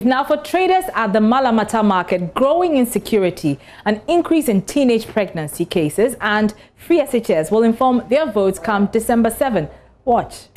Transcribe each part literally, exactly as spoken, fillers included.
Now, for traders at the Mallam Atta market, growing insecurity, an increase in teenage pregnancy cases, and free S H S will inform their votes come December seventh. Watch.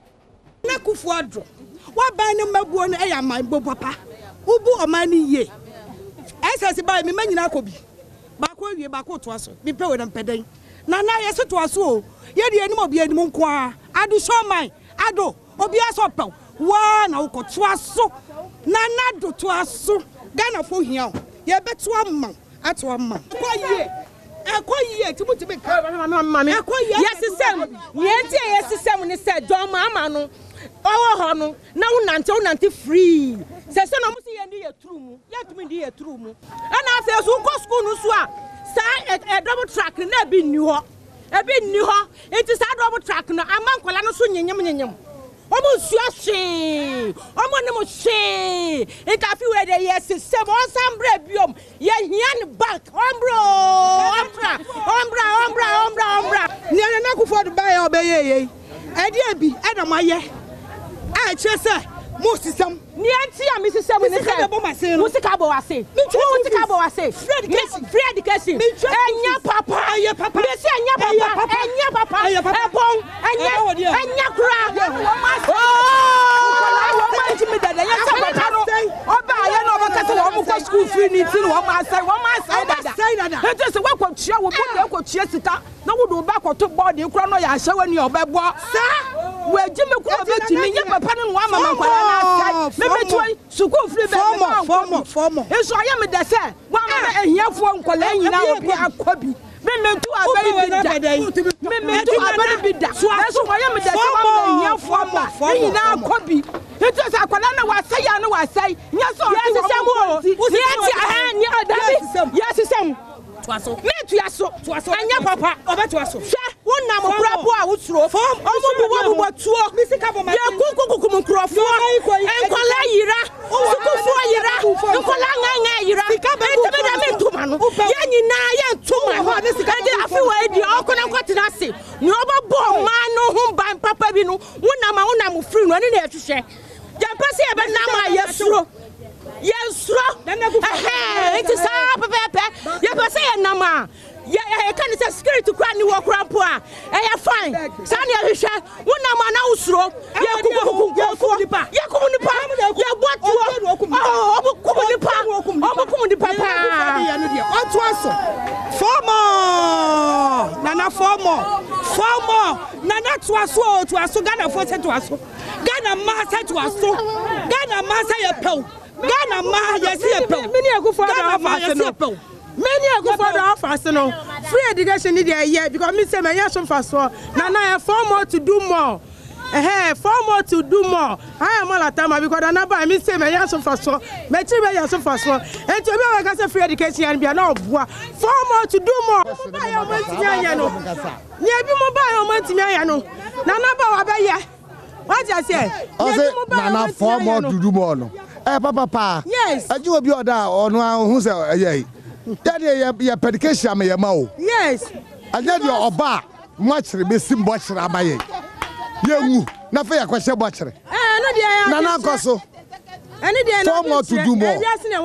One uko twaso nana do twaso Ghana fo hia ye beto amman ato amman koye ekoye timuti be mama ekoye yesisem yenti yesisem ni se dom ama no owo ho no na unante unante free se se no musi ye ndi ye true mu ye tumi ndi ye true mu ana afi so ko school no so a sa e double track na bi ni ho e bi ni ho enti sa double track no aman kwala no so nyenyem nyenyem Omo suashi omo nemo she e ka fi we dey yes se mo sambre biom ye hian bank ombro ombra ombra ombra ombra ombra ni na ku for buy obeye ye e dey bi e na maye a che se mo system ni anti am system ni se musika bo wase musika bo wase free education enya papa enya papa me se enya papa enya papa ebon enya enya kura oh ma nti me dada ya sabata no oba ye no oba kase wo mo school free ni ti wo ma sai wo ma sai dada e just we kwa tua wo bu kwa tua sika na wo do ba kwa to board e kura no ya hye wani obebo sa we gi me kura be ti me nya papa no wa mama kwala na sai me me school free be formo formo formo eso aye me de se wa ma ehiafo nkola nyina obi akobi me me tu abari bi da me me tu abari bi da eso aye me de se wa ma ehiafo ma nyina akobi eto se akola na wa sai ya na wa sai nya so yes sesam ni ati aha ni odabi yes sesam tuaso me tuaso tuaso anya papa obetuaso hwe wona mo brabo a wuturo omo bubo bubo tuo misika bo ma ye kukukuku mo krofo enkola yira sukufu yira enkola nganga yira ntebe da me ntuma no ye nyina ye ntuma ende afi wa edi okona nkotena se ni obabo ma no ho ban papa bi no wona ma wona mo free no ne na ehwehwe jampase e be na ma ye suro Yesro, eh, it is up, Pepe. You can say a number. Yeah, I can't say security to cry new walk around poor. Eh, fine. Sanya Risha, one number now, Sro. Yakuba, Yakuba, Yakuba, oh, Kumunipa, oh, Kumunipa. What was four more? Nana, four more. Four more. Nana to us, to us, Ghana for to us. Ghana master to us. Ghana master your pill. Ghana ma yesi epe many ago for the office many ago for the office no free education need a year because me say my yasom fast so na na four more to do more eh four more to do more I am all at time because na ba me say my yasom fast so me chi me yasom fast so and to be like say free education and be na oboa four more to do more buy your money anya no ni abi mo buy your money anya no na na ba wa be ye what you say na na four more to do more no eh papa pa yes aji obi oda onu hu se ye ya de ya education me ma o yes anya de oba mo akire be simbo akire abaye ye ngu na fa ya kwese bo akire eh no de ya na na koso eni de na four more to do more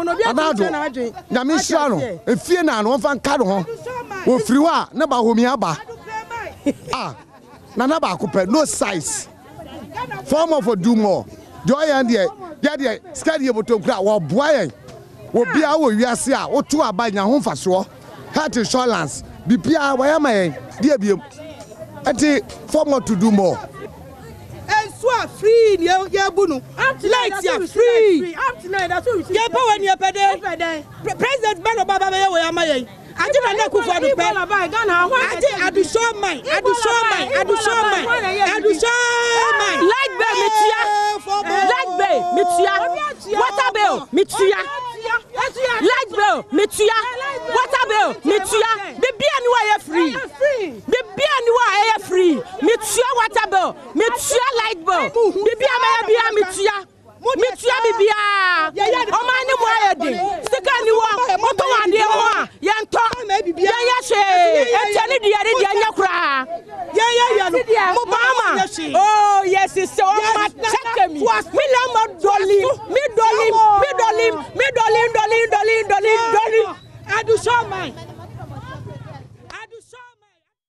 na me shira no efie na no fa nka do ho wo firi wa na ba homi aba ah na na ba akopɛ no size four more for do more joy and there ya de skadi eboto kura wo boa yen wo bia wo wiase a wo to abanya ho faso health insurance bibia wo ya ma yen dia biem enti four more to do more and so free ya ya bunu light ya free up tonight that's what we see ya power ni epede president Bano Baba be wo ya ma yen aje na na ku for the pe aje adu show mine adu show mine adu show mine adu show mine Light bill mitia light bill mitia water bill mitia light bill mitia water bill mitia bibia ni wa ya free bibia ni wa ya free mitia water bill mitia light bill bibia ma ya bia mitia mitia bibia o ma ni mo ayede sika ni wo mo to wa de ho a ye nto ye ya hwe etiani de yare de anya kura ye ye ya no mo mama oh yes so ma check me me la mo doli me doli me Me dolly, dolly, dolly, dolly, dolly. I do show mine.